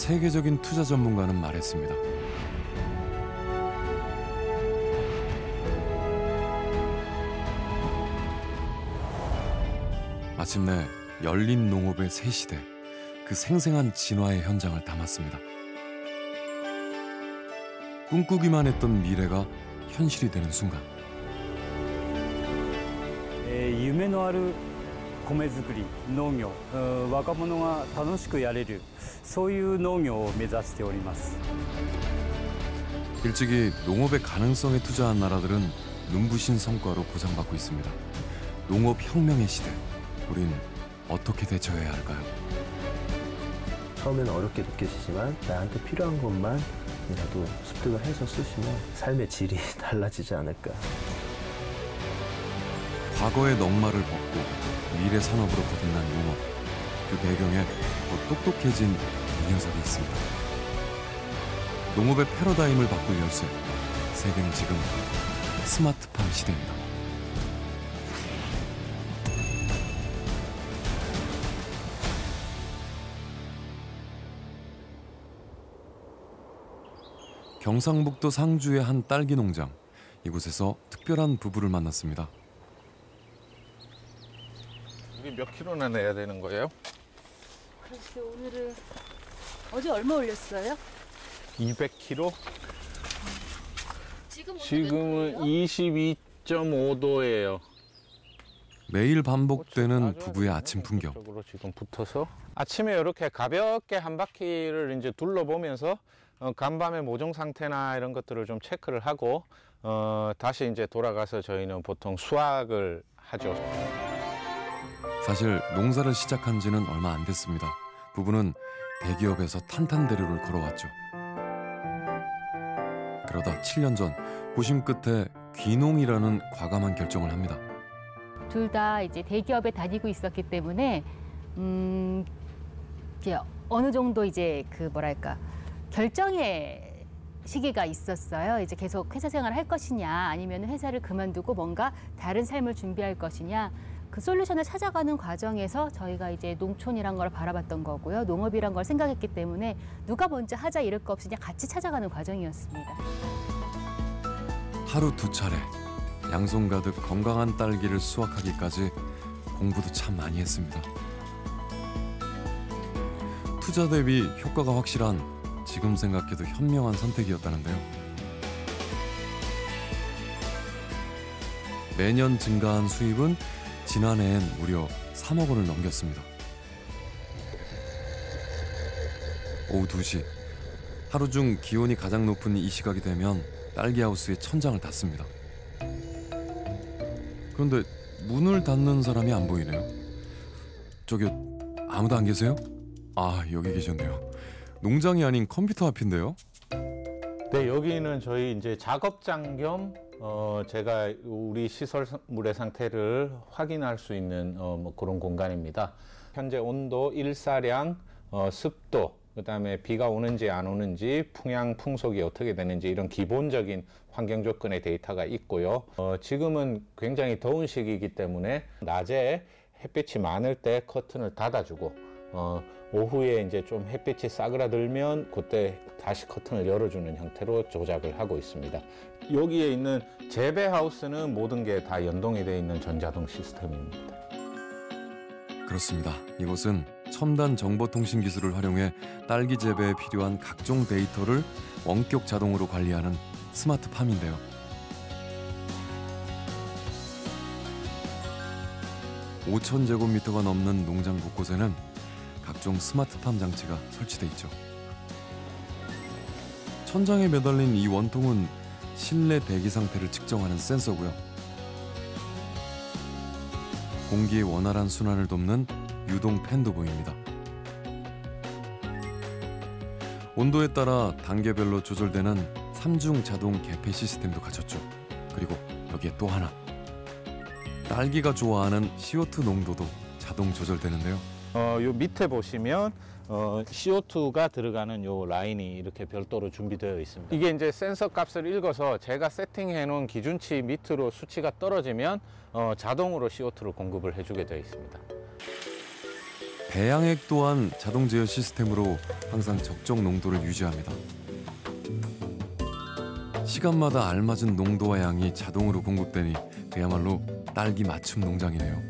세계적인 투자 전문가는 말했습니다. 마침내 열린 농업의 새 시대, 그 생생한 진화의 현장을 담았습니다. 꿈꾸기만 했던 미래가 현실이 되는 순간. 夢のある米作り、農業、若者が楽しくやれる、そういう農業を目指しております。 일찍이 농업의 가능성에 투자한 나라들은 눈부신 성과로 보상받고 있습니다. 농업혁명의 시대, 우린 어떻게 대처해야 할까요? 처음에는 어렵게 느껴지지만 나한테 필요한 것만이라도 습득을 해서 쓰시면 삶의 질이 달라지지 않을까. 과거의 넉마를 벗고 미래 산업으로 거듭난 농업, 그 배경에 더 똑똑해진 이 녀석이 있습니다. 농업의 패러다임을 바꿀 열쇠, 세계는 지금 스마트팜 시대입니다. 경상북도 상주의 한 딸기 농장, 이곳에서 특별한 부부를 만났습니다. 우리 몇 킬로나 내야 되는 거예요? 글쎄, 오늘은 어제 얼마 올렸어요? 200kg? 지금은 22.5도예요. 매일 반복되는 부부의 아침 풍경. 지금 붙어서 아침에 이렇게 가볍게 한 바퀴를 이제 둘러보면서 간밤의 모종 상태나 이런 것들을 좀 체크를 하고 다시 이제 돌아가서 저희는 보통 수확을 하죠. 사실 농사를 시작한 지는 얼마 안 됐습니다. 부부는 대기업에서 탄탄대로를 걸어왔죠. 그러다 7년 전 고심 끝에 귀농이라는 과감한 결정을 합니다. 둘 다 이제 대기업에 다니고 있었기 때문에 이제 어느 정도 이제 그 뭐랄까 결정의 시기가 있었어요. 이제 계속 회사 생활을 할 것이냐, 아니면 회사를 그만두고 뭔가 다른 삶을 준비할 것이냐. 그 솔루션을 찾아가는 과정에서 저희가 이제 농촌이란 걸 바라봤던 거고요. 농업이란 걸 생각했기 때문에 누가 먼저 하자 이럴 거 없이 그냥 같이 찾아가는 과정이었습니다. 하루 두 차례 양손 가득 건강한 딸기를 수확하기까지 공부도 참 많이 했습니다. 투자 대비 효과가 확실한, 지금 생각해도 현명한 선택이었다는데요. 매년 증가한 수입은 지난해엔 무려 3억 원을 넘겼습니다. 오후 2시, 하루 중 기온이 가장 높은 이 시각이 되면 딸기하우스의 천장을 닫습니다. 그런데 문을 닫는 사람이 안 보이네요. 저기 아무도 안 계세요? 아, 여기 계셨네요. 농장이 아닌 컴퓨터 앞인데요. 네, 여기는 저희 이제 작업장 겸 제가 우리 시설물의 상태를 확인할 수 있는 뭐 그런 공간입니다. 현재 온도, 일사량, 습도, 그다음에 비가 오는지 안 오는지, 풍향, 풍속이 어떻게 되는지 이런 기본적인 환경 조건의 데이터가 있고요. 지금은 굉장히 더운 시기이기 때문에 낮에 햇빛이 많을 때 커튼을 닫아주고 오후에 이제 좀 햇빛이 싸그라들면 그때 다시 커튼을 열어주는 형태로 조작을 하고 있습니다. 여기에 있는 재배 하우스는 모든 게 다 연동이 되어 있는 전자동 시스템입니다. 그렇습니다. 이곳은 첨단 정보통신 기술을 활용해 딸기 재배에 필요한 각종 데이터를 원격 자동으로 관리하는 스마트팜인데요. (5,000제곱미터가) 넘는 농장 곳곳에는 각종 스마트팜 장치가 설치돼 있죠. 천장에 매달린 이 원통은 실내 대기 상태를 측정하는 센서고요. 공기의 원활한 순환을 돕는 유동 팬도 보입니다. 온도에 따라 단계별로 조절되는 3중 자동 개폐 시스템도 갖췄죠. 그리고 여기에 또 하나, 딸기가 좋아하는 CO2 농도도 자동 조절되는데요. 요 밑에 보시면 CO2가 들어가는 요 라인이 이렇게 별도로 준비되어 있습니다. 이게 이제 센서 값을 읽어서 제가 세팅해 놓은 기준치 밑으로 수치가 떨어지면 자동으로 CO2를 공급을 해주게 되어 있습니다. 배양액 또한 자동 제어 시스템으로 항상 적정 농도를 유지합니다. 시간마다 알맞은 농도와 양이 자동으로 공급되니 그야말로 딸기 맞춤 농장이네요.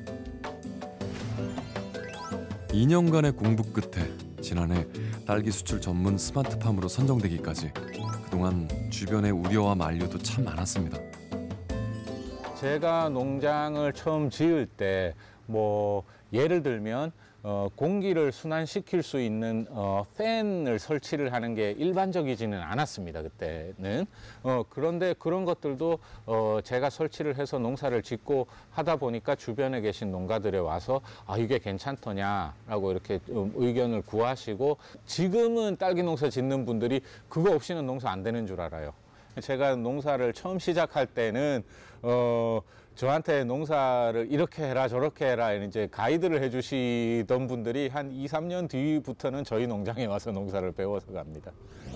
2년간의 공부 끝에 지난해 딸기 수출 전문 스마트팜으로 선정되기까지 그동안 주변의 우려와 만류도 참 많았습니다. 제가 농장을 처음 지을 때 뭐 예를 들면 공기를 순환시킬 수 있는 팬을 설치를 하는 게 일반적이지는 않았습니다. 그때는. 그런데 그런 것들도 제가 설치를 해서 농사를 짓고 하다 보니까 주변에 계신 농가들에 와서 이게 괜찮더냐라고 이렇게 의견을 구하시고, 지금은 딸기 농사 짓는 분들이 그거 없이는 농사 안 되는 줄 알아요. 제가 농사를 처음 시작할 때는 저한테 농사를 이렇게 해라 저렇게 해라 이제 가이드를 해주시던 분들이 한 2, 3년 뒤부터는 저희 농장에 와서 농사를 배워서 갑니다.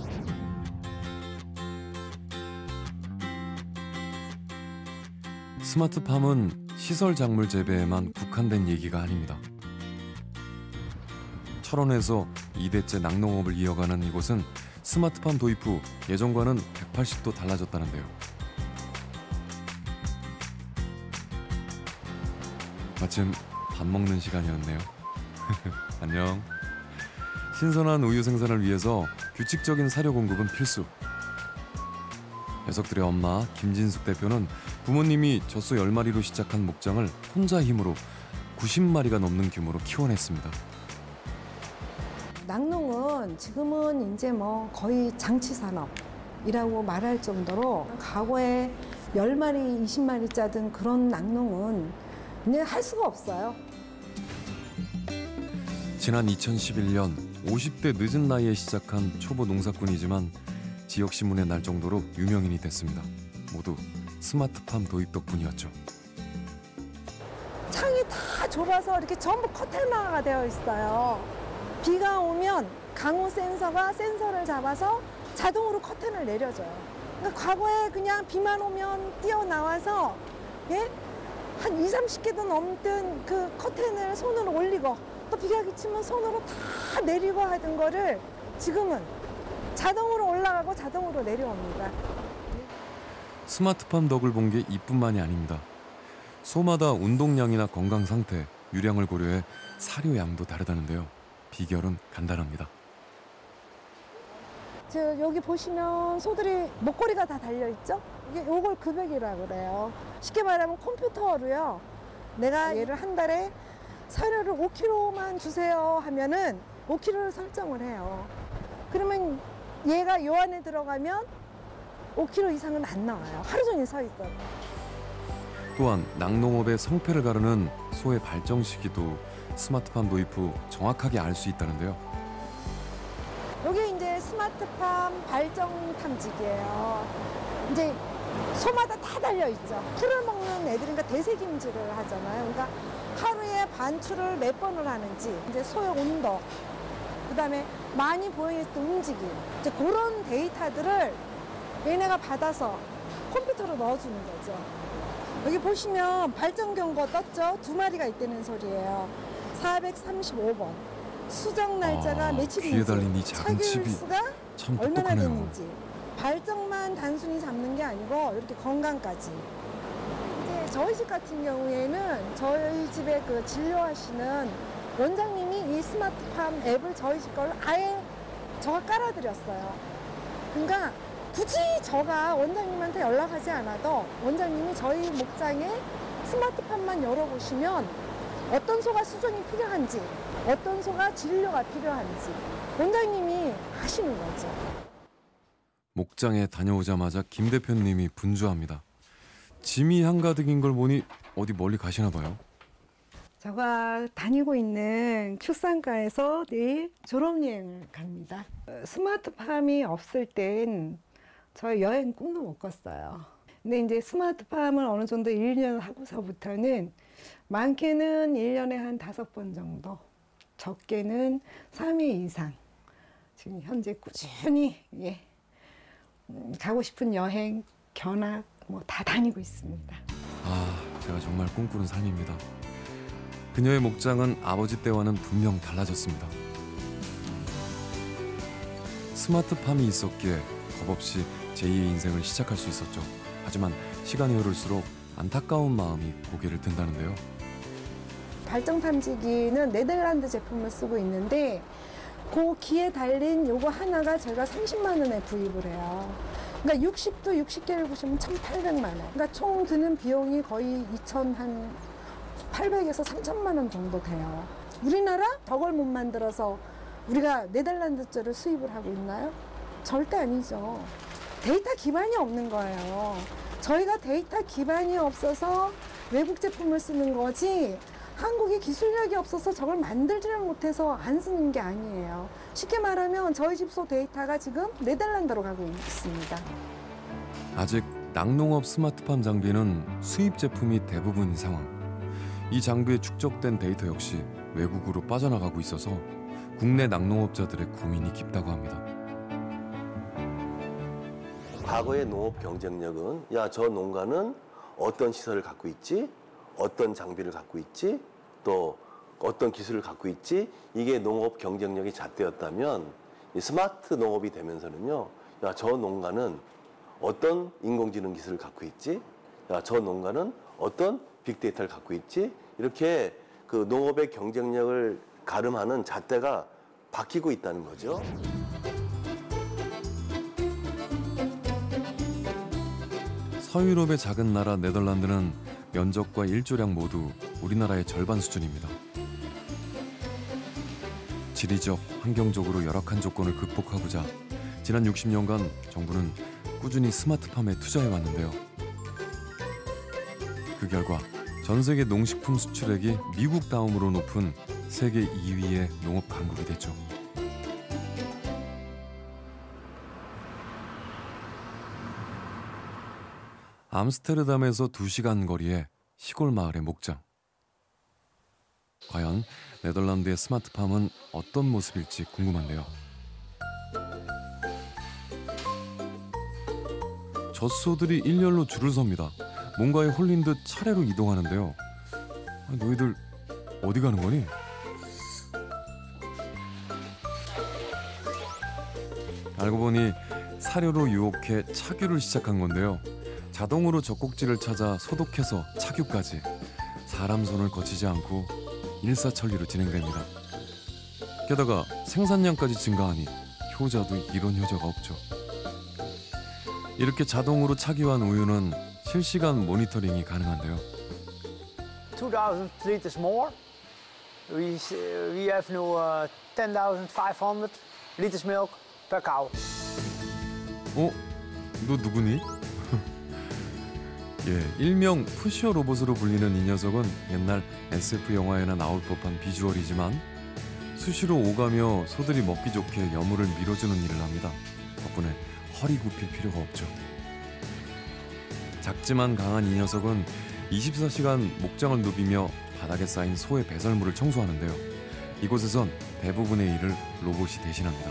스마트팜은 시설 작물 재배에만 국한된 얘기가 아닙니다. 철원에서 2대째 낙농업을 이어가는 이곳은 스마트팜 도입 후 예전과는 180도 달라졌다는데요. 마침 밥 먹는 시간이었네요. 안녕. 신선한 우유 생산을 위해서 규칙적인 사료 공급은 필수. 녀석들의 엄마 김진숙 대표는 부모님이 젖소 10마리로 시작한 목장을 혼자 힘으로 90마리가 넘는 규모로 키워냈습니다. 낙농은 지금은 이제 뭐 거의 장치 산업이라고 말할 정도로, 과거에 10마리, 20마리 짜던 그런 낙농은 이제 할 수가 없어요. 지난 2011년 50대 늦은 나이에 시작한 초보 농사꾼이지만 지역 신문에 날 정도로 유명인이 됐습니다. 모두 스마트팜 도입 덕분이었죠. 창이 다 좁아서 이렇게 전부 커튼화가 되어 있어요. 비가 오면 강우 센서가 센서를 잡아서 자동으로 커튼을 내려줘요. 그러니까 과거에 그냥 비만 오면 뛰어나와서 한 20, 30개도 넘던 그 커튼을 손으로 올리고 또 비가 그치면 손으로 다 내리고 하던 거를 지금은 자동으로 올라가고 자동으로 내려옵니다. 스마트팜 덕을 본 게 이뿐만이 아닙니다. 소마다 운동량이나 건강 상태, 유량을 고려해 사료 양도 다르다는데요. 비결은 간단합니다. 여기 보시면 소들이 목걸이가 다 달려있죠? 요걸 급액이라고 그래요. 쉽게 말하면 컴퓨터로요. 내가 얘를 한 달에 사료를 5kg만 주세요 하면은 5kg를 설정을 해요. 그러면 얘가 요 안에 들어가면 5kg 이상은 안 나와요. 하루 종일 서 있어요. 또한 낙농업의 성패를 가르는 소의 발정 시기도 스마트팜 도입 후 정확하게 알 수 있다는데요. 여기 이제 스마트팜 발정 탐지기예요. 이제 소마다 다 달려 있죠. 풀을 먹는 애들이니까 대세김질을 하잖아요. 그러니까 하루에 반출을 몇 번을 하는지, 이제 소의 온도, 그다음에 많이 보이는 움직임, 이제 그런 데이터들을 얘네가 받아서 컴퓨터로 넣어주는 거죠. 여기 보시면 발정 경고 떴죠. 2마리가 있다는 소리예요. 435번. 수정 날짜가 며칠인지, 귀에 달린 이 작은 칩이 수가 참 얼마나 똑똑하네요. 됐는지. 발정만 단순히 잡는 게 아니고 이렇게 건강까지. 이제 저희 집 같은 경우에는 저희 집에 그 진료하시는 원장님이 이 스마트팜 앱을 저희 집 걸 아예 저가 깔아드렸어요. 그러니까 굳이 저가 원장님한테 연락하지 않아도 원장님이 저희 목장에 스마트팜만 열어보시면 어떤 소가 수정이 필요한지, 어떤 소가 진료가 필요한지 원장님이 아시는 거죠. 목장에 다녀오자마자 김 대표님이 분주합니다. 짐이 한가득인 걸 보니 어디 멀리 가시나 봐요. 제가 다니고 있는 축산과에서 내일 졸업여행을 갑니다. 스마트팜이 없을 땐 저희 여행 꿈도 못 꿨어요. 근데 이제 스마트팜을 어느 정도 1년 하고서부터는 많게는 1년에 한 5번 정도, 적게는 3회 이상 지금 현재 꾸준히 가고 싶은 여행, 견학 뭐 다 다니고 있습니다. 제가 정말 꿈꾸는 삶입니다. 그녀의 목장은 아버지 때와는 분명 달라졌습니다. 스마트팜이 있었기에 겁없이 제2의 인생을 시작할 수 있었죠. 하지만 시간이 흐를수록 안타까운 마음이 고개를 든다는데요. 발정 탐지기는 네덜란드 제품을 쓰고 있는데 그 기에 달린 요거 하나가 저희가 30만 원에 구입을 해요. 그러니까 60도 60개를 보시면 1,800만 원. 그러니까 총 드는 비용이 거의 2,800에서 3,000만 원 정도 돼요. 우리나라 저걸 못 만들어서 우리가 네덜란드제를 수입을 하고 있나요? 절대 아니죠. 데이터 기반이 없는 거예요. 저희가 데이터 기반이 없어서 외국 제품을 쓰는 거지 한국이 기술력이 없어서 저걸 만들지를 못해서 안 쓰는 게 아니에요. 쉽게 말하면 저희 집소 데이터가 지금 네덜란드로 가고 있습니다. 아직 낙농업 스마트팜 장비는 수입 제품이 대부분인 상황. 이 장비에 축적된 데이터 역시 외국으로 빠져나가고 있어서 국내 낙농업자들의 고민이 깊다고 합니다. 과거의 농업 경쟁력은 야, 저 농가는 어떤 시설을 갖고 있지? 어떤 장비를 갖고 있지? 또 어떤 기술을 갖고 있지? 이게 농업 경쟁력이 잣대였다면 이 스마트 농업이 되면서는요. 야, 저 농가는 어떤 인공지능 기술을 갖고 있지? 야, 저 농가는 어떤 빅데이터를 갖고 있지? 이렇게 그 농업의 경쟁력을 가름하는 잣대가 바뀌고 있다는 거죠. 서유럽의 작은 나라 네덜란드는 면적과 일조량 모두 우리나라의 절반 수준입니다. 지리적, 환경적으로 열악한 조건을 극복하고자 지난 60년간 정부는 꾸준히 스마트팜에 투자해왔는데요. 그 결과 전 세계 농식품 수출액이 미국 다음으로 높은 세계 2위의 농업 강국이 됐죠. 암스테르담에서 2시간 거리의 시골 마을의 목장. 과연 네덜란드의 스마트팜은 어떤 모습일지 궁금한데요. 젖소들이 일렬로 줄을 섭니다. 뭔가에 홀린 듯 차례로 이동하는데요. 너희들 어디 가는 거니? 알고 보니 사료로 유혹해 착유를 시작한 건데요. 자동으로 젖꼭지를 찾아 소독해서 착유까지 사람 손을 거치지 않고 일사천리로 진행됩니다. 게다가 생산량까지 증가하니 효자도 이런 효자가 없죠. 이렇게 자동으로 착유한 우유는 실시간 모니터링이 가능한데요. 2,000 liters more. We have now 10,500 liters milk per cow. 너 누구니? 예, 일명 푸시어 로봇으로 불리는 이 녀석은 옛날 SF 영화에나 나올 법한 비주얼이지만 수시로 오가며 소들이 먹기 좋게 여물을 밀어주는 일을 합니다. 덕분에 허리 굽힐 필요가 없죠. 작지만 강한 이 녀석은 24시간 목장을 누비며 바닥에 쌓인 소의 배설물을 청소하는데요. 이곳에선 대부분의 일을 로봇이 대신합니다.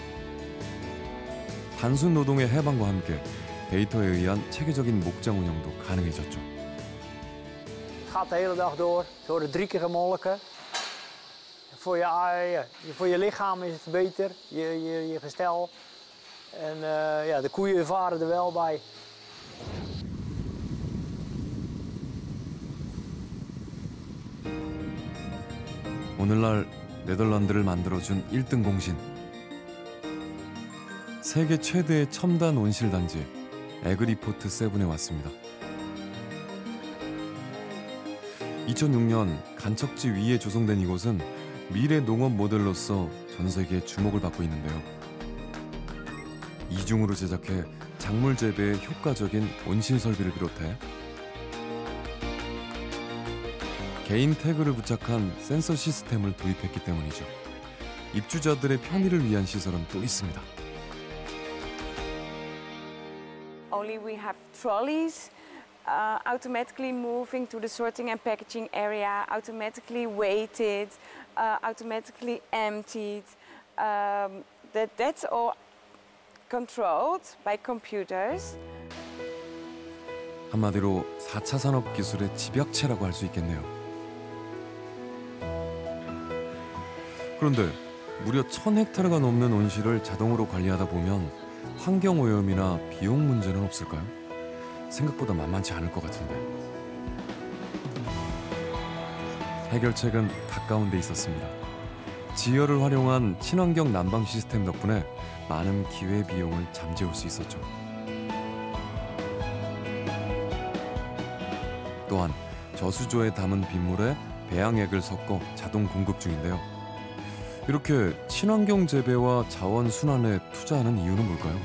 단순 노동의 해방과 함께 데이터에 의한 체계적인 목장 운영도 가능해졌죠. Het gaat de hele dag door. Ze worden 3 keer gemolken. Voor je lichaam is het beter, je gestel. En de koeien varen er wel bij. 오늘날 네덜란드를 만들어준 1등 공신. 세계 최대의 첨단 온실 단지 에그리포트 세븐에 왔습니다. 2006년 간척지 위에 조성된 이곳은 미래 농업 모델로서 전 세계에 주목을 받고 있는데요. 이중으로 제작해 작물 재배에 효과적인 온실 설비를 비롯해 개인 태그를 부착한 센서 시스템을 도입했기 때문이죠. 입주자들의 편의를 위한 시설은 또 있습니다. Only we have trolleys automatically moving to the sorting and packaging area, automatically weighted, automatically emptied. That's all controlled by computers. 한마디로 4차 산업 기술의 집약체라고 할 수 있겠네요. 그런데 무려 1000헥타르가 넘는 온실을 자동으로 관리하다 보면 환경오염이나 비용 문제는 없을까요? 생각보다 만만치 않을 것 같은데. 해결책은 가까운 데 있었습니다. 지열을 활용한 친환경 난방 시스템 덕분에 많은 기회비용을 잠재울 수 있었죠. 또한 저수조에 담은 빗물에 배양액을 섞어 자동 공급 중인데요. 이렇게 친환경 재배와 자원 순환에 투자하는 이유는 뭘까요?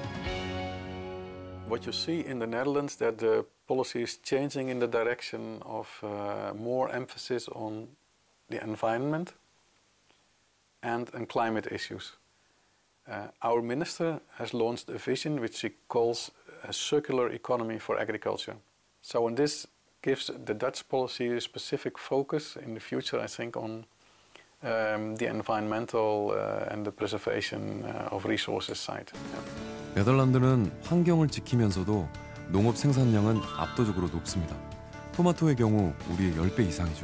What you see in the Netherlands that the policy is changing in the direction of more emphasis on the environment and climate issues. Our minister has launched a vision which he calls a circular economy for agriculture. So and this gives the Dutch policy a specific focus in the future, I think, on the environmental and the preservation of resources side. 네덜란드는 환경을 지키면서도 농업 생산량은 압도적으로 높습니다. 토마토의 경우 우리의 10배 이상이죠.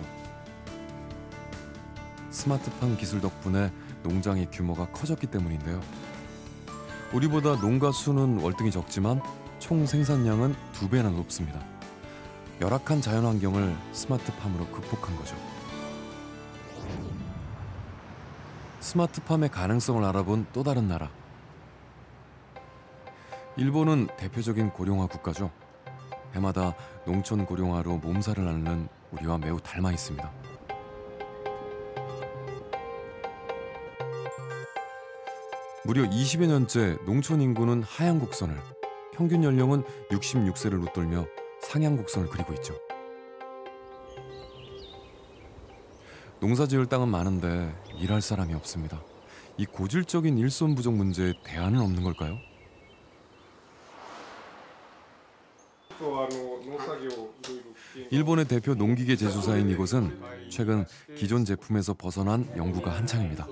스마트팜 기술 덕분에 농장의 규모가 커졌기 때문인데요. 우리보다 농가 수는 월등히 적지만 총 생산량은 2배나 높습니다. 열악한 자연환경을 스마트팜으로 극복한 거죠. 스마트팜의 가능성을 알아본 또 다른 나라. 일본은 대표적인 고령화 국가죠. 해마다 농촌 고령화로 몸살을 앓는 우리와 매우 닮아 있습니다. 무려 20여 년째 농촌 인구는 하향 곡선을, 평균 연령은 66세를 웃돌며 상향 곡선을 그리고 있죠. 농사 지을 땅은 많은데 일할 사람이 없습니다. 이 고질적인 일손 부족 문제에 대안은 없는 걸까요? 일본의 대표 농기계 제조사인 이곳은 최근 기존 제품에서 벗어난 연구가 한창입니다.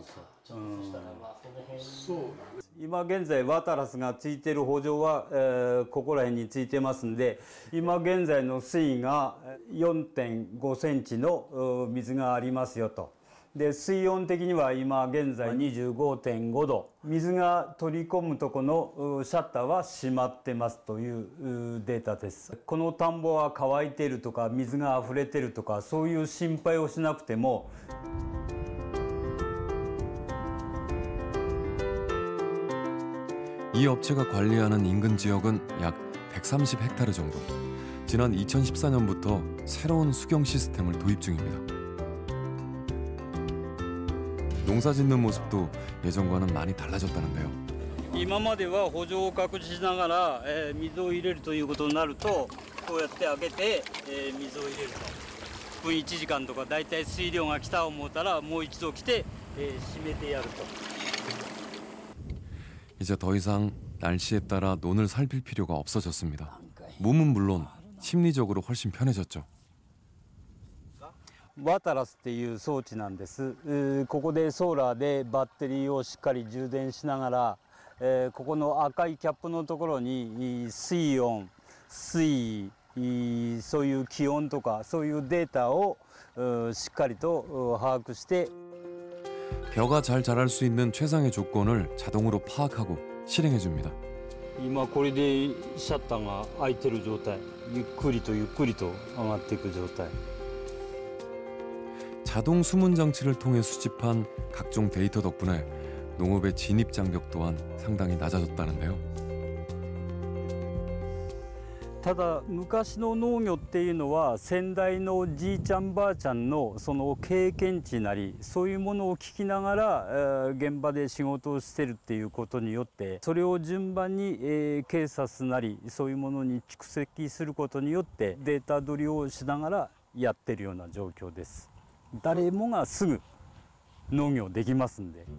今現在ワタラスがついてる補助は、ここら辺についてますんで、今現在の水位が 4.5 センチの水がありますよと。で水温的には今現在 25.5 度、水が取り込むとこのシャッターは閉まってますというデータです。この田んぼは乾いているとか水が溢れてるとかそういう心配をしなくても、 이 업체가 관리하는 인근 지역은 약 130헥타르 정도. 지난 2014년부터 새로운 수경 시스템을 도입 중입니다. 농사 짓는 모습도 예전과는 많이 달라졌다는데요. 今までは補助を隠しながら、水を入れるということになると、こうやって開けて、水を入れると。分1時間とかだいたい水量が来た思ったらもう一度来て、閉めてやると。 이제 더 이상 날씨에 따라 논을 살필 필요가 없어졌습니다. 몸은 물론 심리적으로 훨씬 편해졌죠. ワタラスっていう装置なんです。ここでソーラーでバッテリーをしっかり充電しながら、ここの赤いキャップのところに水温、水位、そういう気温とかそういうデータをしっかりと把握して 벼가 잘 자랄 수 있는 최상의 조건을 자동으로 파악하고 실행해 줍니다. 今これでシャッターが開いてる状態、ゆっくりとゆっくりと上がっていく状態。 자동 수문 장치를 통해 수집한 각종 데이터 덕분에 농업의 진입 장벽 또한 상당히 낮아졌다는데요. ただ昔の農業っていうのは先代のじいちゃんばあちゃんのその経験値なりそういうものを聞きながら現場で仕事をしてるっていうことによってそれを順番に警察なりそういうものに蓄積することによってデータ取りをしながらやってるような状況です。誰もがすぐ農業できますんで。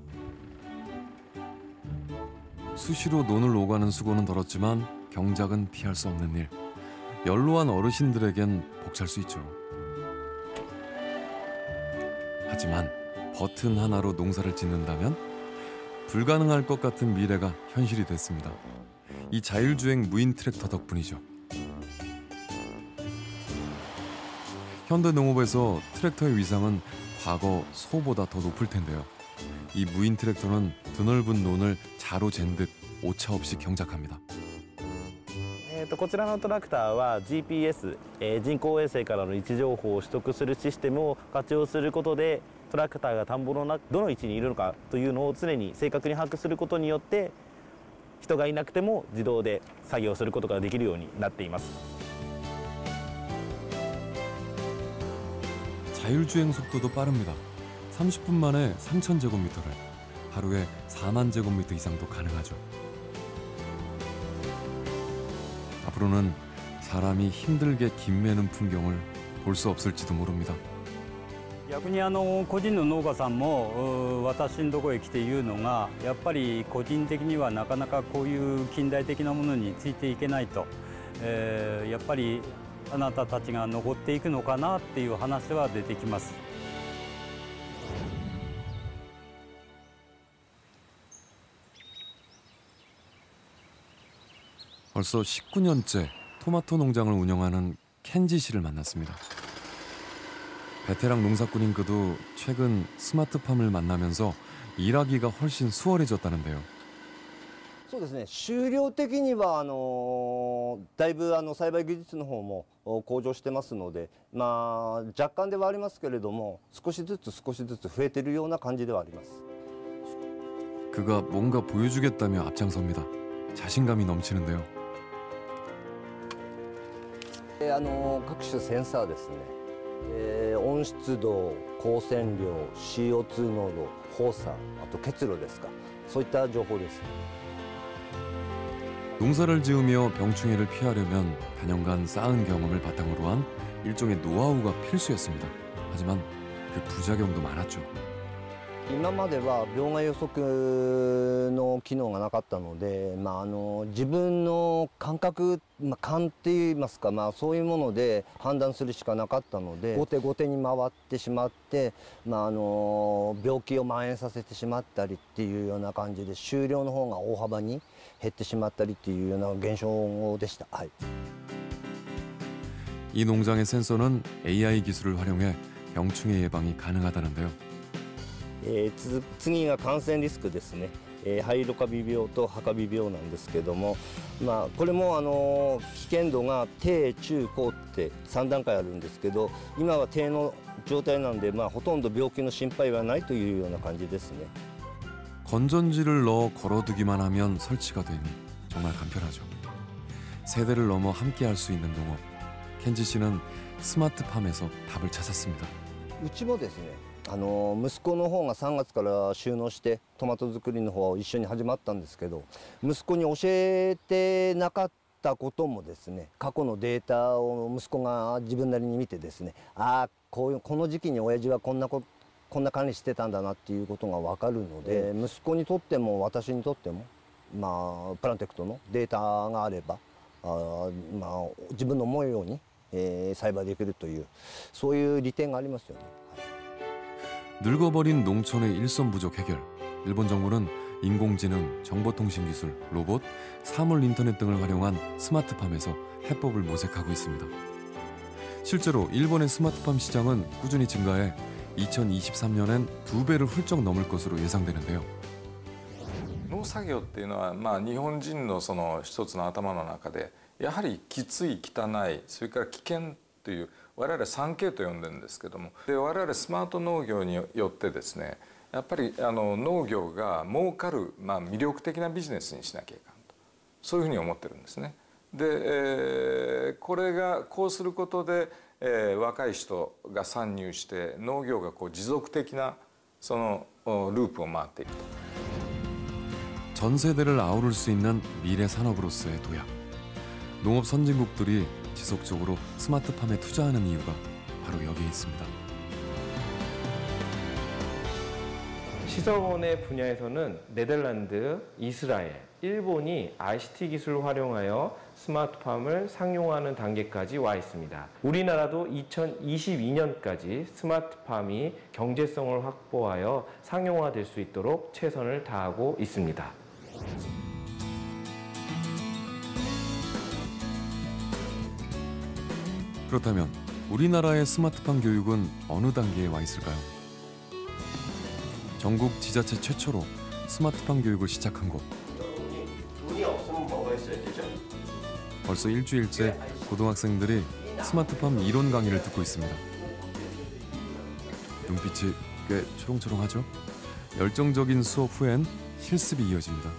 수시로 논을 오가는 수고는 덜었지만 경작은 피할 수 없는 일. 연로한 어르신들에겐 벅찰 수 있죠. 하지만 버튼 하나로 농사를 짓는다면 불가능할 것 같은 미래가 현실이 됐습니다. 이 자율주행 무인 트랙터 덕분이죠. 현대 농업에서 트랙터의 위상은 과거 소보다 더 높을 텐데요. 이 무인 트랙터는 드넓은 논을 자로 잰 듯 오차 없이 경작합니다. こちらのトラクターは GPS、人工衛星からの位置情報を取得するシステムを活用することでトラクターが田んぼの中どの位置にいるのかというのを常に正確に把握することによって人がいなくても自動で作業することができるようになっています。 자율주행 속도도 빠릅니다. 30분 만에 3,000제곱미터를, 하루에 4만 제곱미터 이상도 가능하죠. 앞으로는 사람이 힘들게 김 매는 풍경을 볼 수 없을지도 모릅니다. 逆に個人の農家さんも私のところへ来て言うのが、やっぱり個人的にはなかなかこういう近代的なものについていけないと、やっぱりあなたたちが残っていくのかなっていう話は出てきます。 벌써 19년째 토마토 농장을 운영하는 켄지 씨를 만났습니다. 베테랑 농사꾼인 그도 최근 스마트팜을 만나면서 일하기가 훨씬 수월해졌다는데요. そうですね、収量的にはだいぶ栽培技術の方も向上してますので、まあ若干ではありますけれども少しずつ増えているような感じではあります。 그가 뭔가 보여주겠다며 앞장섭니다. 자신감이 넘치는데요. 各種センサーですね、温湿度、光線量、CO2 濃度、放射、あと結露ですか、そういった情報です。 농사를 지으며 병충해를 피하려면 단연간 쌓은 경험을 바탕으로 한 일종의 노하우가 필수였습니다. 하지만 그 부작용도 많았죠. 今までは病害予測の機能がなかったので、自分の感覚、勘っていいますか、そういうもので判断するしかなかったので、後手に回ってしまって、病気を蔓延させてしまったりっていうような感じで収量の方が大幅に減ってしまったりっていうような現象でした。はい。 이 농장의 센서는 AI 기술을 활용해 병충해 예방이 가능하다는데요. 次が感染リスクですね、肺ロカビ病とハカビ病なんですけども、これも危険度が低中高って3段階あるんですけど、今は低の状態なんで、ほとんど病気の心配はないというような感じですね。 건전지를 넣어 걸어두기만 하면 설치가 되니 정말 간편하죠. 세대를 넘어 함께할 수 있는 농업. 켄지 씨는 스마트팜에서 답을 찾았습니다. うちもですね、息子の方が3月から就農してトマト作りの方を一緒に始まったんですけど、息子に教えてなかったこともですね、過去のデータを息子が自分なりに見てですね、この時期に親父はこんな管理してたんだなっていうことが分かるので、息子にとっても私にとっても、プランテクトのデータがあれば自分の思うように、栽培できるというそういう利点がありますよね。 늙어버린 농촌의 일손 부족 해결. 일본 정부는 인공지능, 정보통신 기술, 로봇, 사물 인터넷 등을 활용한 스마트팜에서 해법을 모색하고 있습니다. 실제로 일본의 스마트팜 시장은 꾸준히 증가해 2023년엔 2배를 훌쩍 넘을 것으로 예상되는데요. 農作業っていうのは、日本人のその一つの頭の中でやはりきつい、汚い、それから危険という我々 3K と呼んでるんですけども、で我々スマート農業によってですね、やっぱり農業が儲かる、魅力的なビジネスにしなきゃいかんと、そういうふうに思ってるんですね。で、これがこうすることで、若い人が参入して農業が持続的なそのループを回っていくと。 전 세대를 아우를 수 있는 미래 산업으로서의 도약. 농업 선진국들이 지속적으로 스마트팜에 투자하는 이유가 바로 여기에 있습니다. 시설원의 분야에서는 네덜란드, 이스라엘, 일본이 ICT 기술을 활용하여 스마트팜을 상용화하는 단계까지 와 있습니다. 우리나라도 2022년까지 스마트팜이 경제성을 확보하여 상용화될 수 있도록 최선을 다하고 있습니다. 그렇다면 우리나라의 스마트팜 교육은 어느 단계에 와 있을까요? 전국 지자체 최초로 스마트팜 교육을 시작한 곳. 돈이 없으면 뭐가 있어야 되죠? 벌써 일주일째 고등학생들이 스마트팜 이론 강의를 듣고 있습니다. 눈빛이 꽤 초롱초롱하죠? 열정적인 수업 후엔 실습이 이어집니다.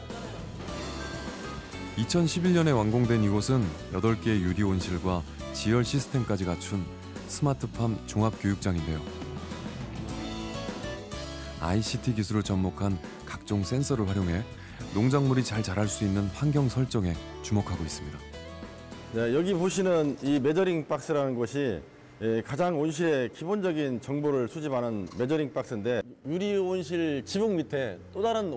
2011년에 완공된 이곳은 8개의 유리 온실과 지열 시스템까지 갖춘 스마트팜 종합교육장인데요. ICT 기술을 접목한 각종 센서를 활용해 농작물이 잘 자랄 수 있는 환경 설정에 주목하고 있습니다. 네, 여기 보시는 이 메저링 박스라는 곳이 가장 온실의 기본적인 정보를 수집하는 메저링 박스인데, 유리 온실 지붕 밑에 또 다른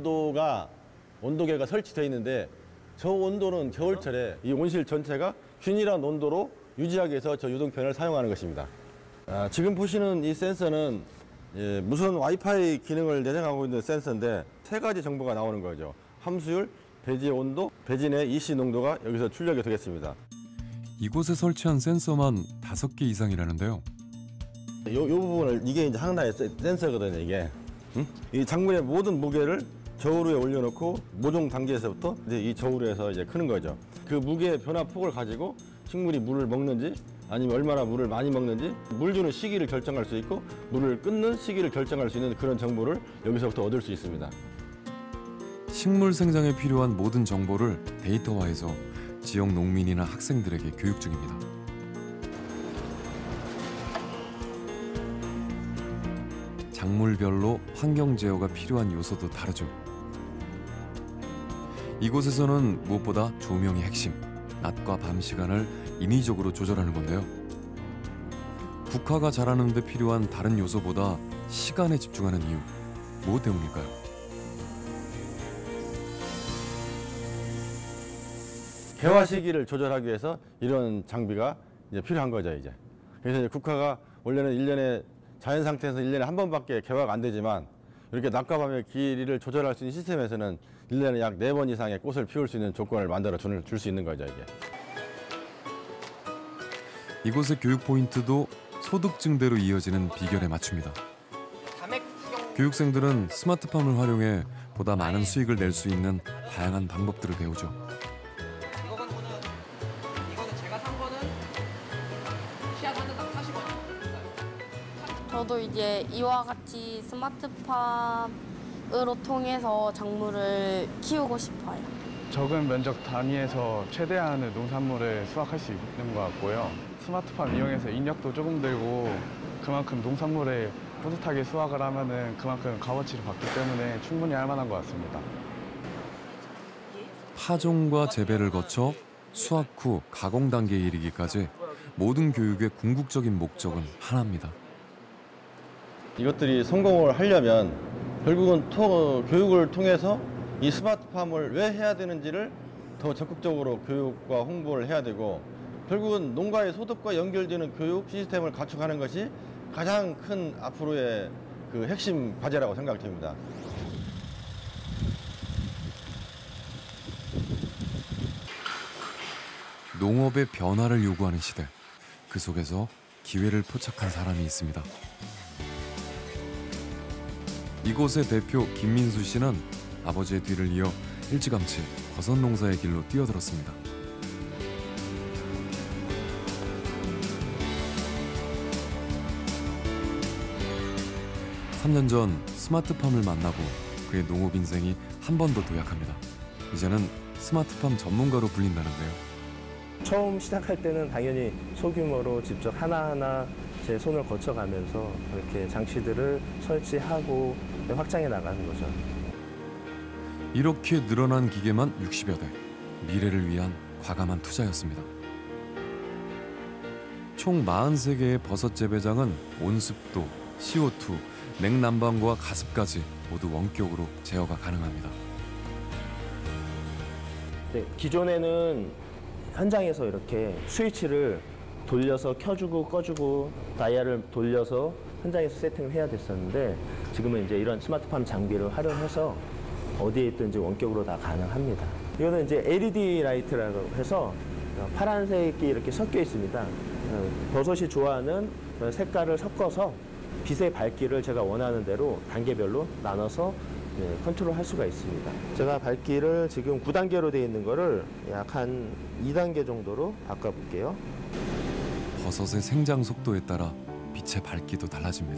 온도계가 설치되어 있는데, 저 온도는 겨울철에 이 온실 전체가 균일한 온도로 유지하기 위해서 저 유동편을 사용하는 것입니다. 지금 보시는 이 센서는 무선 와이파이 기능을 내장하고 있는 센서인데 3가지 정보가 나오는 거죠. 함수율, 배지의 온도, 배지 내 EC 농도가 여기서 출력이 되겠습니다. 이곳에 설치한 센서만 5개 이상이라는데요. 요 부분을, 이게 이제 하나의 센서거든요, 이게. 이 작물의 모든 무게를 저울 위에 올려놓고 모종 단계에서부터 이제 이 저울 위에서 이제 크는 거죠. 그 무게의 변화 폭을 가지고 식물이 물을 먹는지 아니면 얼마나 물을 많이 먹는지, 물 주는 시기를 결정할 수 있고 물을 끊는 시기를 결정할 수 있는 그런 정보를 여기서부터 얻을 수 있습니다. 식물 생장에 필요한 모든 정보를 데이터화해서 지역 농민이나 학생들에게 교육 중입니다. 작물별로 환경 제어가 필요한 요소도 다르죠. 이곳에서는 무엇보다 조명이 핵심, 낮과 밤 시간을 인위적으로 조절하는 건데요. 국화가 자라는 데 필요한 다른 요소보다 시간에 집중하는 이유, 무엇 때문일까요? 개화 시기를 조절하기 위해서 이런 장비가 이제 필요한 거죠, 이제. 그래서 이제 국화가 원래는 1년에 자연 상태에서 1년에 한 번밖에 개화가 안 되지만, 이렇게 낮과 밤의 길이를 조절할 수 있는 시스템에서는 1년에 약 4번 이상의 꽃을 피울 수 있는 조건을 만들어 줄 수 있는 거죠, 이게. 이곳의 교육 포인트도 소득 증대로 이어지는 비결에 맞춥니다. 교육생들은 스마트팜을 활용해 보다 많은 수익을 낼 수 있는 다양한 방법들을 배우죠. 이거는 제가 산 거는 씨앗 한 대당 40원이에요. 저도 이제 이와 같이 스마트팜으로 통해서 작물을 키우고 싶어요. 적은 면적 단위에서 최대한의 농산물을 수확할 수 있는 것 같고요. 스마트팜 이용해서 인력도 조금 들고 그만큼 농산물을 뿌듯하게 수확을 하면은 그만큼 값어치를 받기 때문에 충분히 할 만한 것 같습니다. 파종과 재배를 거쳐 수확 후 가공 단계에 이르기까지 모든 교육의 궁극적인 목적은 하나입니다. 이것들이 성공을 하려면 결국은 교육을 통해서 이 스마트팜을 왜 해야 되는지를 더 적극적으로 교육과 홍보를 해야 되고, 결국은 농가의 소득과 연결되는 교육 시스템을 갖춰가는 것이 가장 큰 앞으로의 그 핵심 과제라고 생각됩니다. 농업의 변화를 요구하는 시대, 그 속에서 기회를 포착한 사람이 있습니다. 이곳의 대표 김민수 씨는 아버지의 뒤를 이어 일찌감치 버섯 농사의 길로 뛰어들었습니다. 3년 전 스마트팜을 만나고 그의 농업 인생이 한 번 더 도약합니다. 이제는 스마트팜 전문가로 불린다는데요. 처음 시작할 때는 당연히 소규모로 직접 하나하나 제 손을 거쳐가면서 이렇게 장치들을 설치하고 확장해 나가는 거죠. 이렇게 늘어난 기계만 60여 대. 미래를 위한 과감한 투자였습니다. 총 43개의 버섯 재배장은 온습도, CO2, 냉난방과 가습까지 모두 원격으로 제어가 가능합니다. 네, 기존에는 현장에서 이렇게 스위치를 돌려서 켜주고 꺼주고 다이얼을 돌려서 현장에서 세팅을 해야 됐었는데, 지금은 이제 이런 스마트팜 장비를 활용해서 어디에 있든지 원격으로 다 가능합니다. 이거는 이제 LED 라이트라고 해서 파란색이 이렇게 섞여 있습니다. 버섯이 좋아하는 색깔을 섞어서 빛의 밝기를 제가 원하는 대로 단계별로 나눠서 컨트롤할 수가 있습니다. 제가 밝기를 지금 9단계로 되어 있는 거를 약 한 2단계 정도로 바꿔볼게요. 버섯의 생장 속도에 따라 빛의 밝기도 달라집니다.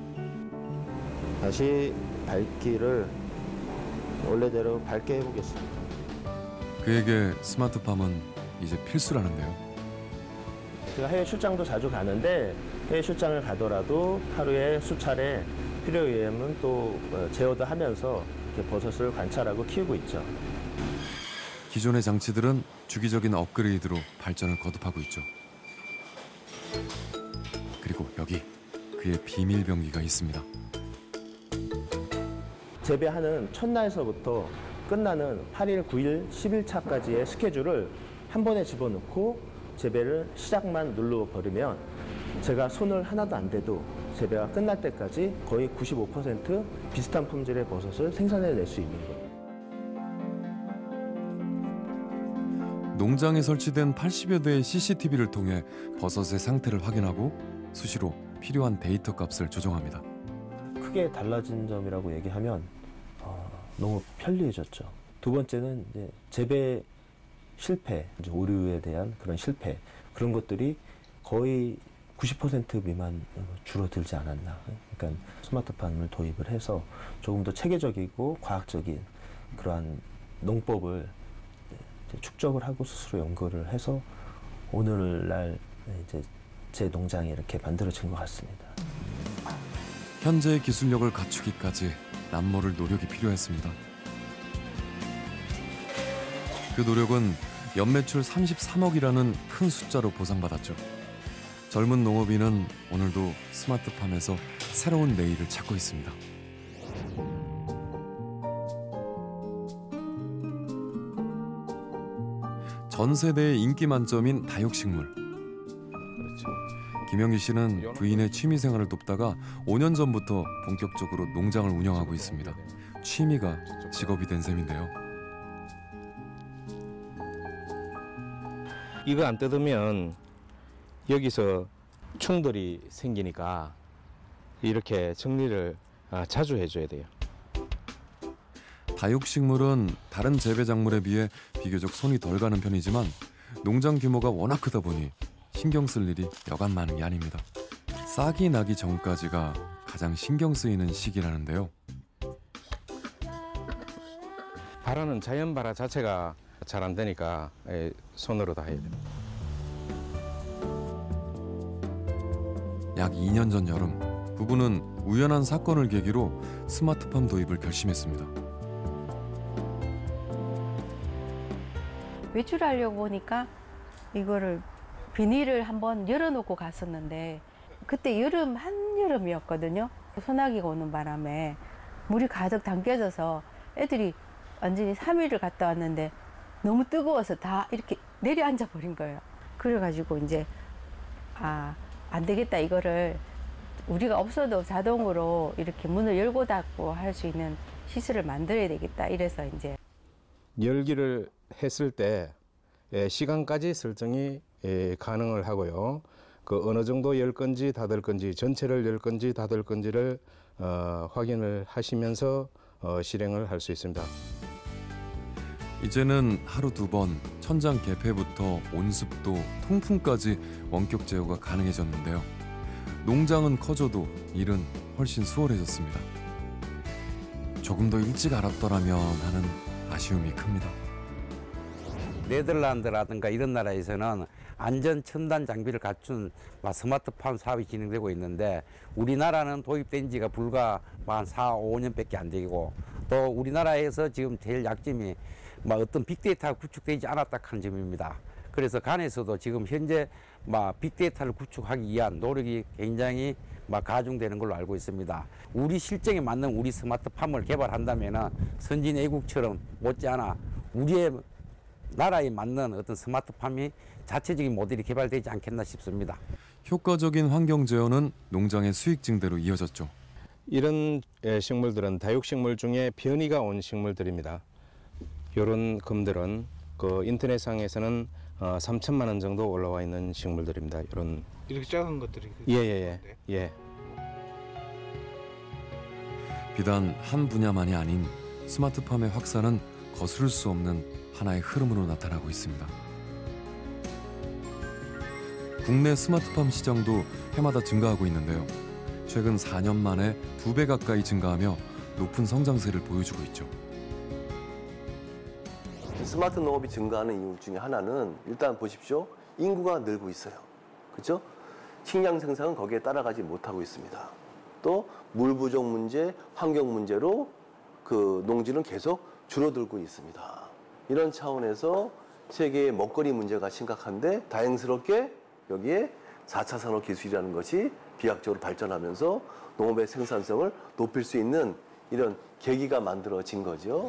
다시 밝기를 원래대로 밝게 해보겠습니다. 그에게 스마트팜은 이제 필수라는데요. 제가 해외 출장도 자주 가는데 해외 출장을 가더라도 하루에 수차례 필요에 의하면 또 제어도 하면서 이렇게 버섯을 관찰하고 키우고 있죠. 기존의 장치들은 주기적인 업그레이드로 발전을 거듭하고 있죠. 그리고 여기 그의 비밀 병기가 있습니다. 재배하는 첫날서부터 끝나는 8일, 9일, 10일차까지의 스케줄을 한 번에 집어넣고 재배를 시작만 눌러버리면 제가 손을 하나도 안 대도 재배가 끝날 때까지 거의 95% 비슷한 품질의 버섯을 생산해낼 수 있는 거예요. 농장에 설치된 80여 대의 CCTV를 통해 버섯의 상태를 확인하고 수시로 필요한 데이터 값을 조정합니다. 크게 달라진 점이라고 얘기하면 너무 편리해졌죠. 두 번째는 이제 재배 실패, 이제 오류에 대한 그런 실패, 그런 것들이 거의 90% 미만 줄어들지 않았나. 그러니까 스마트팜을 도입을 해서 조금 더 체계적이고 과학적인 그러한 농법을 축적을 하고 스스로 연구를 해서 오늘날 이제 제 농장이 이렇게 만들어진 것 같습니다. 현재의 기술력을 갖추기까지 남모를 노력이 필요했습니다. 그 노력은 연매출 33억이라는 큰 숫자로 보상받았죠. 젊은 농업인은 오늘도 스마트팜에서 새로운 내일을 찾고 있습니다. 전 세대의 인기 만점인 다육식물. 김영기 씨는 부인의 취미생활을 돕다가 5년 전부터 본격적으로 농장을 운영하고 있습니다. 취미가 직업이 된 셈인데요. 이거 안 뜯으면 여기서 충돌이 생기니까 이렇게 정리를 자주 해줘야 돼요. 다육식물은 다른 재배 작물에 비해 비교적 손이 덜 가는 편이지만 농장 규모가 워낙 크다 보니 신경 쓸 일이 여간 많은 게 아닙니다. 싹이 나기 전까지가 가장 신경 쓰이는 시기라는데요. 발화는 자연 발화 자체가 잘 안 되니까 손으로 다 해야 돼요. 약 2년 전 여름, 부부는 우연한 사건을 계기로 스마트팜 도입을 결심했습니다. 외출하려고 보니까 이거를 비닐을 한번 열어놓고 갔었는데 그때 한여름이었거든요. 소나기가 오는 바람에 물이 가득 담겨져서 애들이 완전히 3일을 갔다 왔는데 너무 뜨거워서 다 이렇게 내려앉아 버린 거예요. 그래가지고 이제 안 되겠다, 이거를 우리가 없어도 자동으로 이렇게 문을 열고 닫고 할 수 있는 시설을 만들어야 되겠다, 이래서 이제 열기를 했을 때 시간까지 설정이 가능을 하고요. 그 어느 정도 열 건지 닫을 건지, 전체를 열 건지 닫을 건지를 확인을 하시면서 실행을 할 수 있습니다. 이제는 하루 2번 천장 개폐부터 온습도, 통풍까지 원격 제어가 가능해졌는데요. 농장은 커져도 일은 훨씬 수월해졌습니다. 조금 더 일찍 알았더라면 하는 아쉬움이 큽니다. 네덜란드라든가 이런 나라에서는 안전 첨단 장비를 갖춘 스마트팜 사업이 진행되고 있는데 우리나라는 도입된 지가 불과 한 4, 5년밖에 안 되고 또 우리나라에서 지금 제일 약점이 어떤 빅데이터가 구축되지 않았다 하는 점입니다. 그래서 간에서도 지금 현재 빅데이터를 구축하기 위한 노력이 굉장히 가중되는 걸로 알고 있습니다. 우리 실정에 맞는 우리 스마트팜을 개발한다면 선진 애국처럼 못지않아 우리의 나라에 맞는 어떤 스마트팜이 자체적인 모델이 개발되지 않겠나 싶습니다. 효과적인 환경 제어는 농장의 수익 증대로 이어졌죠. 이런 식물들은 다육식물 중에 변이가 온 식물들입니다. 이런 금들은 그 인터넷상에서는 3천만 원 정도 올라와 있는 식물들입니다. 이런 이렇게 작은 것들이 예. 비단 한 분야만이 아닌 스마트팜의 확산은 거스를 수 없는 하나의 흐름으로 나타나고 있습니다. 국내 스마트팜 시장도 해마다 증가하고 있는데요. 최근 4년 만에 2배 가까이 증가하며 높은 성장세를 보여주고 있죠. 스마트 농업이 증가하는 이유 중에 하나는 일단 보십시오. 인구가 늘고 있어요. 그렇죠? 식량 생산은 거기에 따라가지 못하고 있습니다. 또 물 부족 문제, 환경 문제로 그 농지는 계속 줄어들고 있습니다. 이런 차원에서 세계의 먹거리 문제가 심각한데 다행스럽게 여기에 4차 산업 기술이라는 것이 비약적으로 발전하면서 농업의 생산성을 높일 수 있는 이런 계기가 만들어진 거죠.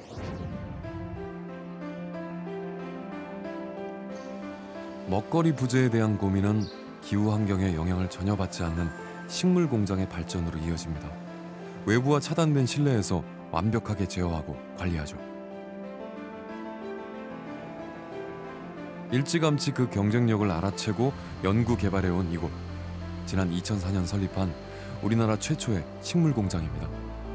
먹거리 부재에 대한 고민은 기후 환경에 영향을 전혀 받지 않는 식물 공장의 발전으로 이어집니다. 외부와 차단된 실내에서 완벽하게 제어하고 관리하죠. 일찌감치 그 경쟁력을 알아채고 연구 개발해온 이곳. 지난 2004년 설립한 우리나라 최초의 식물 공장입니다.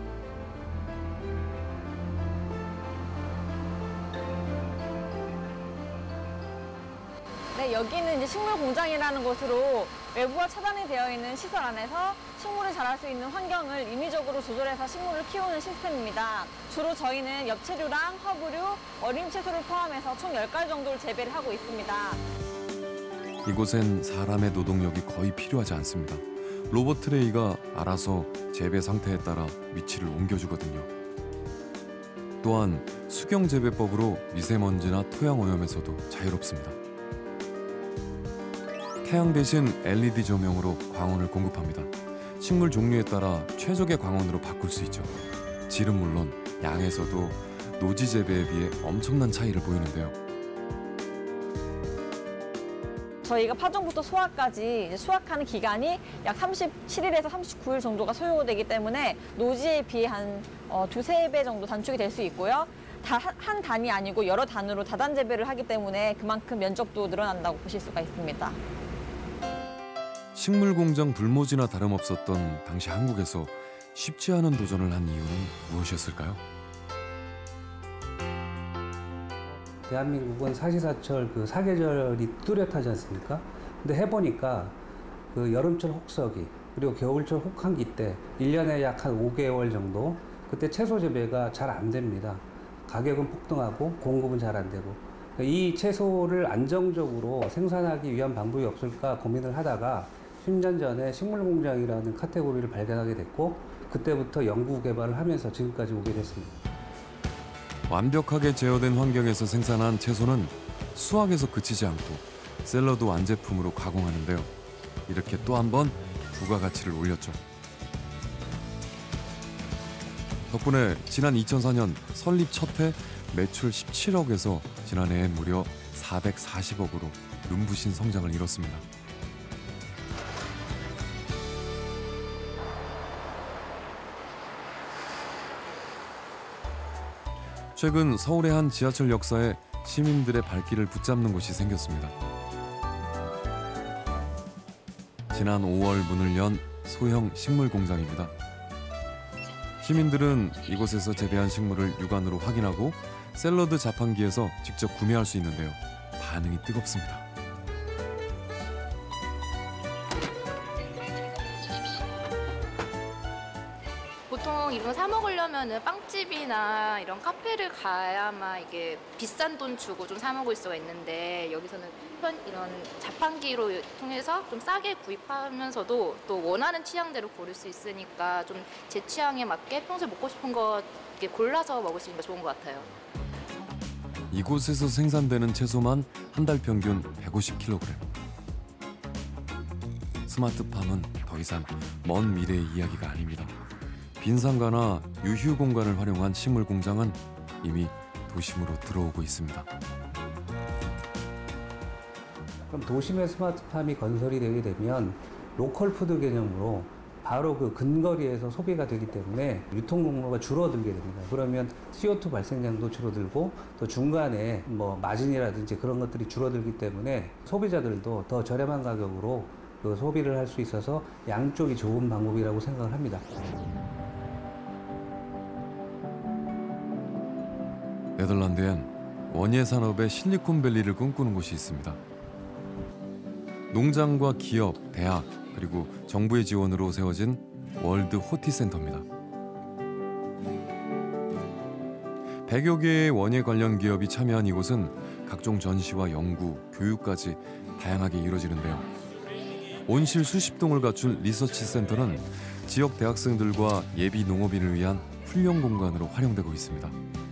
네, 여기는 이제 식물 공장이라는 곳으로 외부와 차단이 되어 있는 시설 안에서 식물이 자랄 수 있는 환경을 인위적으로 조절해서 식물을 키우는 시스템입니다. 주로 저희는 엽채류랑 허브류, 어린 채소를 포함해서 총 10가지 정도를 재배를 하고 있습니다. 이곳엔 사람의 노동력이 거의 필요하지 않습니다. 로봇 트레이가 알아서 재배 상태에 따라 위치를 옮겨주거든요. 또한 수경 재배법으로 미세먼지나 토양 오염에서도 자유롭습니다. 태양 대신 LED 조명으로 광원을 공급합니다. 식물 종류에 따라 최적의 광원으로 바꿀 수 있죠. 질은 물론 양에서도 노지 재배에 비해 엄청난 차이를 보이는데요. 저희가 파종부터 소화까지 수확하는 기간이 약 37일에서 39일 정도가 소요되기 때문에 노지에 비해 한 2~3배 정도 단축이 될 수 있고요. 한 단이 아니고 여러 단으로 다단 재배를 하기 때문에 그만큼 면적도 늘어난다고 보실 수가 있습니다. 식물 공장 불모지나 다름없었던 당시 한국에서 쉽지 않은 도전을 한 이유는 무엇이었을까요? 대한민국은 사시사철 그 사계절이 뚜렷하지 않습니까? 근데 해보니까 그 여름철 혹서기 그리고 겨울철 혹한기 때 1년에 약 한 5개월 정도 그때 채소 재배가 잘 안 됩니다. 가격은 폭등하고 공급은 잘 안 되고 이 채소를 안정적으로 생산하기 위한 방법이 없을까 고민을 하다가 10년 전에 식물공장이라는 카테고리를 발견하게 됐고 그때부터 연구 개발을 하면서 지금까지 오게 됐습니다. 완벽하게 제어된 환경에서 생산한 채소는 수확에서 그치지 않고 샐러드 완제품으로 가공하는데요. 이렇게 또 한 번 부가가치를 올렸죠. 덕분에 지난 2004년 설립 첫 해 매출 17억에서 지난해에 무려 440억으로 눈부신 성장을 이뤘습니다. 최근 서울의 한 지하철 역사에 시민들의 발길을 붙잡는 곳이 생겼습니다. 지난 5월 문을 연 소형 식물 공장입니다. 시민들은 이곳에서 재배한 식물을 육안으로 확인하고 샐러드 자판기에서 직접 구매할 수 있는데요. 반응이 뜨겁습니다. 보통 이런 사 먹으려면은 빵집이나 이런 카페를 가야만 이게 비싼 돈 주고 좀 사 먹을 수가 있는데 여기서는 이런 자판기로 통해서 좀 싸게 구입하면서도 또 원하는 취향대로 고를 수 있으니까 좀 제 취향에 맞게 평소에 먹고 싶은 거 이렇게 골라서 먹을 수 있는 게 좋은 것 같아요. 이곳에서 생산되는 채소만 한 달 평균 150kg. 스마트팜은 더 이상 먼 미래의 이야기가 아닙니다. 빈상가나 유휴 공간을 활용한 식물 공장은 이미 도심으로 들어오고 있습니다. 그럼 도심의 스마트팜이 건설이 되게 되면 로컬 푸드 개념으로 바로 그 근거리에서 소비가 되기 때문에 유통 공로가 줄어들게 됩니다. 그러면 CO2 발생량도 줄어들고 또 중간에 뭐 마진이라든지 그런 것들이 줄어들기 때문에 소비자들도 더 저렴한 가격으로 그 소비를 할 수 있어서 양쪽이 좋은 방법이라고 생각을 합니다. 네덜란드엔 원예 산업의 실리콘밸리를 꿈꾸는 곳이 있습니다. 농장과 기업, 대학, 그리고 정부의 지원으로 세워진 월드 호티 센터입니다. 100여 개의 원예 관련 기업이 참여한 이곳은 각종 전시와 연구, 교육까지 다양하게 이루어지는데요. 온실 수십 동을 갖춘 리서치 센터는 지역 대학생들과 예비 농업인을 위한 훈련 공간으로 활용되고 있습니다.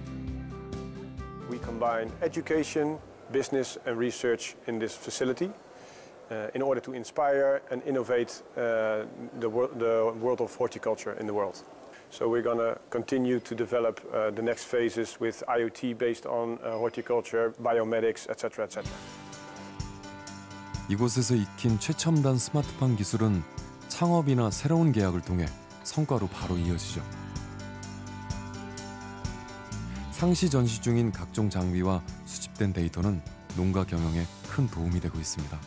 We combine education, business and research in this facility in order to inspire and innovate the world of horticulture in the world. So we're going to continue to develop the next phases with IoT based on horticulture, biomedics, etc., etc. 이곳에서 익힌 최첨단 스마트팜 기술은 창업이나 새로운 계약을 통해 성과로 바로 이어지죠. 상시 전시 중인 각종 장비와 수집된 데이터는 농가 경영에 큰 도움이 되고 있습니다.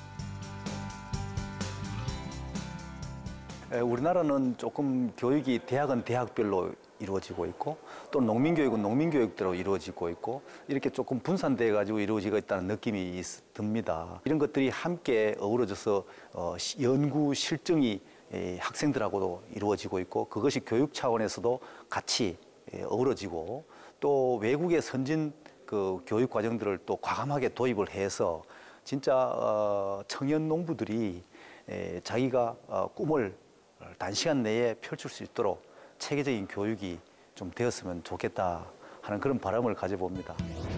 우리나라는 조금 교육이 대학은 대학별로 이루어지고 있고 또 농민교육은 농민교육대로 이루어지고 있고 이렇게 조금 분산돼 가지고 이루어지고 있다는 느낌이 듭니다. 이런 것들이 함께 어우러져서 연구 실증이 학생들하고도 이루어지고 있고 그것이 교육 차원에서도 같이 어우러지고 또 외국의 선진 그 교육 과정들을 또 과감하게 도입을 해서 진짜 청년 농부들이 자기가 꿈을 단시간 내에 펼칠 수 있도록 체계적인 교육이 좀 되었으면 좋겠다 하는 그런 바람을 가져봅니다.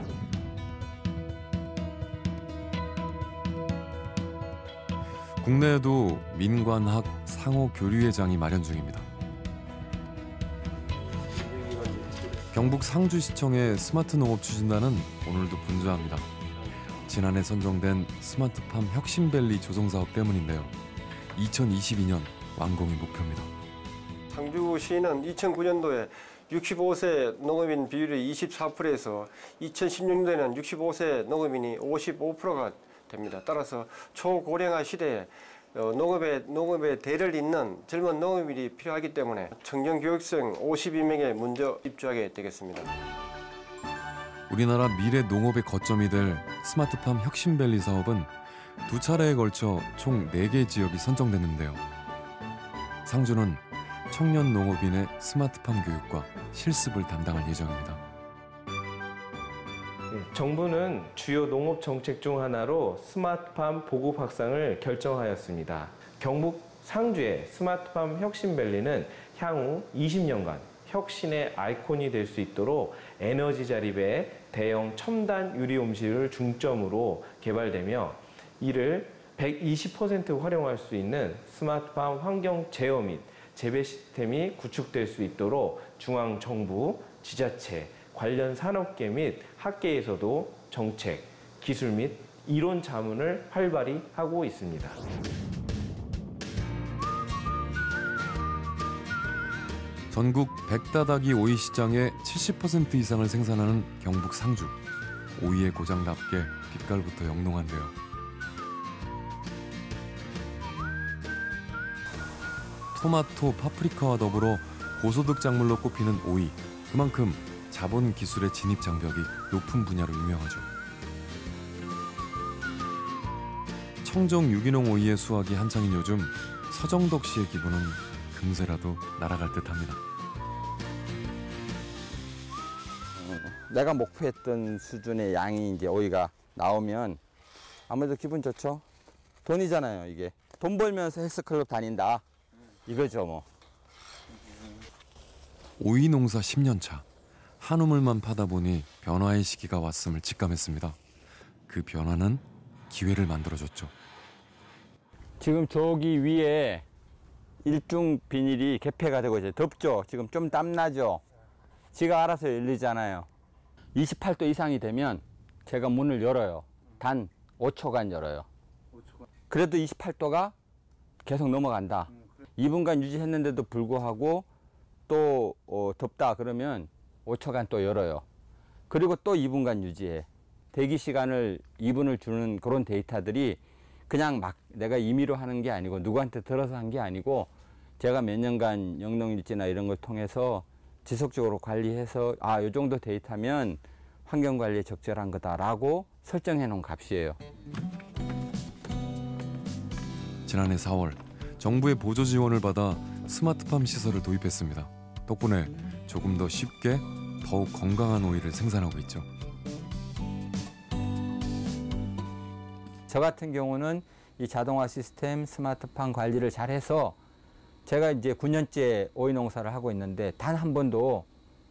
국내에도 민관학 상호교류회장이 마련 중입니다. 경북 상주시청의 스마트 농업 추진단은 오늘도 분주합니다. 지난해 선정된 스마트팜 혁신밸리 조성사업 때문인데요. 2022년 완공이 목표입니다. 상주시는 2009년도에 65세 농업인 비율이 24%에서 2016년도에는 65세 농업인이 55%가 됩니다. 따라서 초고령화 시대에 농업에 대를 잇는 젊은 농업인이 필요하기 때문에 청년 교육생 52명에 먼저 입주하게 되겠습니다. 우리나라 미래 농업의 거점이 될 스마트팜 혁신밸리 사업은 두 차례에 걸쳐 총 4개 지역이 선정됐는데요. 상주는 청년 농업인의 스마트팜 교육과 실습을 담당할 예정입니다. 정부는 주요 농업 정책 중 하나로 스마트팜 보급 확산을 결정하였습니다. 경북 상주의 스마트팜 혁신밸리는 향후 20년간 혁신의 아이콘이 될 수 있도록 에너지 자립의 대형 첨단 유리온실을 중점으로 개발되며 이를 120% 활용할 수 있는 스마트팜 환경 제어 및 재배 시스템이 구축될 수 있도록 중앙정부, 지자체, 관련 산업계 및 학계에서도 정책, 기술 및 이론 자문을 활발히 하고 있습니다. 전국 백다다기 오이 시장의 70% 이상을 생산하는 경북 상주. 오이의 고장답게 빛깔부터 영롱한데요. 토마토, 파프리카와 더불어 고소득 작물로 꼽히는 오이. 그만큼 자본 기술의 진입 장벽이 높은 분야로 유명하죠. 청정 유기농 오이의 수확이 한창인 요즘 서정덕 씨의 기분은 금세라도 날아갈 듯합니다. 내가 목표했던 수준의 양이 이제 오이가 나오면 아무래도 기분 좋죠. 돈이잖아요, 이게. 돈 벌면서 헬스클럽 다닌다. 이거죠, 뭐. 오이 농사 10년 차. 한우물만 파다 보니 변화의 시기가 왔음을 직감했습니다. 그 변화는 기회를 만들어줬죠. 지금 저기 위에 일중 비닐이 개폐가 되고 이제 덥죠. 지금 좀 땀나죠. 지가 알아서 열리잖아요. 28도 이상이 되면 제가 문을 열어요. 단 5초간 열어요. 그래도 28도가 계속 넘어간다. 2분간 유지했는데도 불구하고 또 덥다 그러면 5초간 또 열어요. 그리고 또 2분간 유지해. 대기 시간을 2분을 주는 그런 데이터들이 그냥 막 내가 임의로 하는 게 아니고 누구한테 들어서 한 게 아니고 제가 몇 년간 영농일지나 이런 걸 통해서 지속적으로 관리해서 이 정도 데이터면 환경관리에 적절한 거다라고 설정해 놓은 값이에요. 지난해 4월 정부의 보조 지원을 받아 스마트팜 시설을 도입했습니다. 덕분에 조금 더 쉽게 더욱 건강한 오이를 생산하고 있죠. 저 같은 경우는 이 자동화 시스템 스마트팜 관리를 잘해서 제가 이제 9년째 오이 농사를 하고 있는데 단 한 번도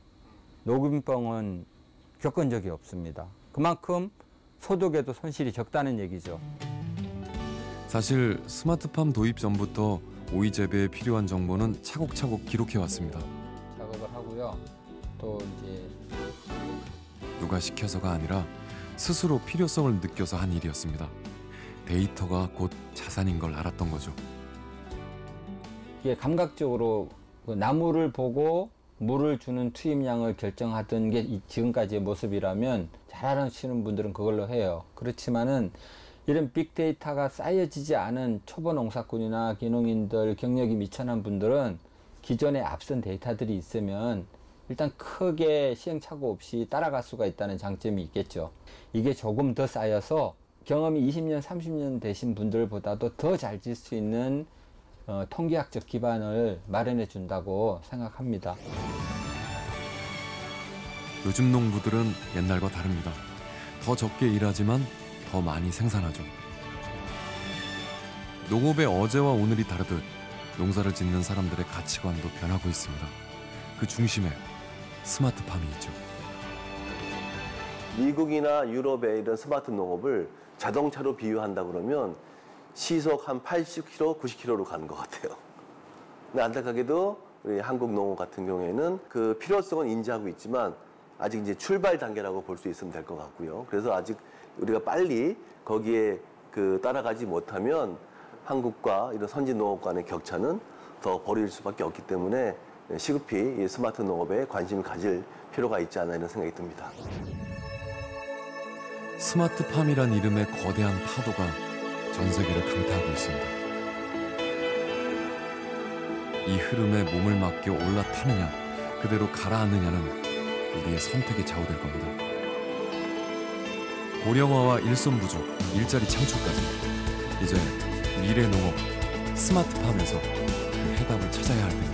녹균병은 겪은 적이 없습니다. 그만큼 소득에도 손실이 적다는 얘기죠. 사실 스마트팜 도입 전부터 오이 재배에 필요한 정보는 차곡차곡 기록해왔습니다. 작업을 하고요. 또 이제 누가 시켜서가 아니라 스스로 필요성을 느껴서 한 일이었습니다. 데이터가 곧 자산인 걸 알았던 거죠. 이게 감각적으로 그 나무를 보고 물을 주는 투입량을 결정하던 게 지금까지의 모습이라면 잘 아시는 분들은 그걸로 해요. 그렇지만은 이런 빅데이터가 쌓여지지 않은 초보 농사꾼이나 기농인들, 경력이 미천한 분들은 기존에 앞선 데이터들이 있으면 일단 크게 시행착오 없이 따라갈 수가 있다는 장점이 있겠죠. 이게 조금 더 쌓여서 경험이 20년, 30년 되신 분들보다도 더 잘 질 수 있는 통계학적 기반을 마련해 준다고 생각합니다. 요즘 농부들은 옛날과 다릅니다. 더 적게 일하지만 더 많이 생산하죠. 농업의 어제와 오늘이 다르듯 농사를 짓는 사람들의 가치관도 변하고 있습니다. 그 중심에 스마트팜이 있죠. 미국이나 유럽의 이런 스마트 농업을 자동차로 비유한다 그러면 시속 한 80km, 90km로 가는 것 같아요. 근데 안타깝게도 우리 한국 농업 같은 경우에는 그 필요성은 인지하고 있지만 아직 이제 출발 단계라고 볼 수 있으면 될 것 같고요. 그래서 아직 우리가 빨리 거기에 따라가지 못하면 한국과 이런 선진 농업 간의 격차는 더 벌어질 수밖에 없기 때문에 시급히 이 스마트 농업에 관심을 가질 필요가 있지 않나 이런 생각이 듭니다. 스마트팜이란 이름의 거대한 파도가 전 세계를 강타하고 있습니다. 이 흐름에 몸을 맡겨 올라타느냐, 그대로 가라앉느냐는 우리의 선택에 좌우될 겁니다. 고령화와 일손 부족, 일자리 창출까지 이제 미래 농업, 스마트팜에서 그 해답을 찾아야 할 때입니다.